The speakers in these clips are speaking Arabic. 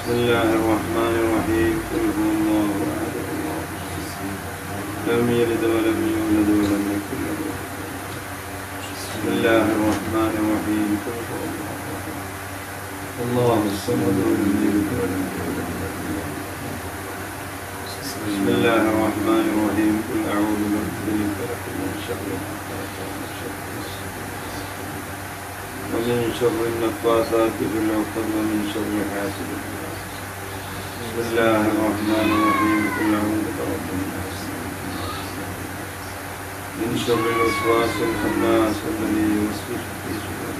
بسم الله الرحمن الرحيم. قل هو الله أحد الله الصمد لم يلد ولم يولد ولم يكن له كفوا أحد. بسم الله الرحمن الرحيم. قل هو الله أحد الله الصمد لم يلد ولم يولد ولم يكن له كفوا أحد. بسم الله الرحمن الرحيم. قل أعوذ برب الفلق من شر ما خلق ومن شر ومن شر النفاثات في العقد ومن شر حاسد. بسم الله الرحمن الرحيم. قل أعوذ برب الناس من شر الوسواس الخناس الذي يوسوس في صدور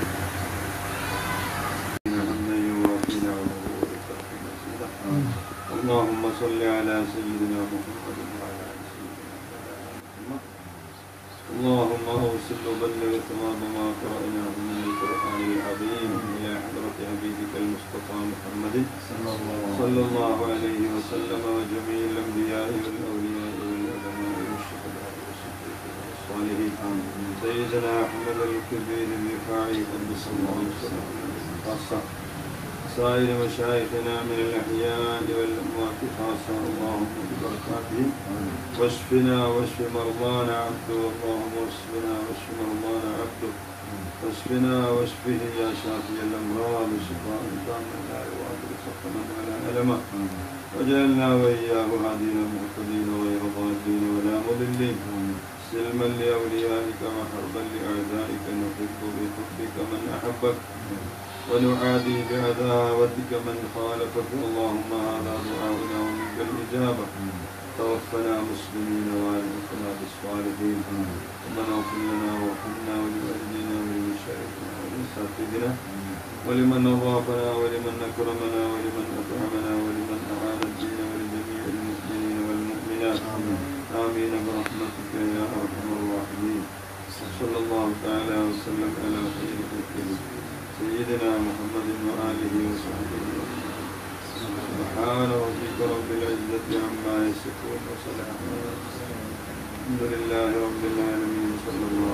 اللهم صل على سيدنا محمد وعلى آل سيدنا محمد. اللهم أوصل وبلغ تمام ما قرأناه من القرآن العظيم إلى حضرة حبيبك المصطفى محمد صلى الله عليه وسلم وجميع الأنبياء والأولياء والعلماء والشهداء والصديقين والصالحين سيدنا أحمد الكبير الرفاعي قدس الله سره خاصة سائر مشايخنا من الأحياء والأموات خاصة. اللهم ببركاتهم واشفنا واشف مرضانا عبده. اللهم واشفنا واشف مرضانا عبده. واشفنا واشفه يا شافي الأمراض شفاء تاما لا يغادر سقما ولا ألما. وجعلنا وإياه هادين مهتدين غير ضالين ولا مضلين سلما لأوليائك وحربا لأعدائك. نحب بحبك من أحبك ونعادي بعداوتك من خالفك. اللهم هذا دعاؤنا ومنك الإجابة. توفنا مسلمين وألحقنا بالصالحين. ربنا اغفر لنا وارحمنا ولوالدينا ولمشايخنا ولأساتذتنا ولمن أضافنا ولمن أكرمنا ولمن أطعمنا ولمن أعان الدين ولجميع المسلمين والمؤمنات. آمين برحمتك يا أرحم الراحمين. صلى الله تعالى وسلم على خير خلقه سيدنا محمد وآله وصحبه وسلم. سبحان ربك رب العزة عما يصفون وسلام على المرسلين الحمد لله رب العالمين. صلى الله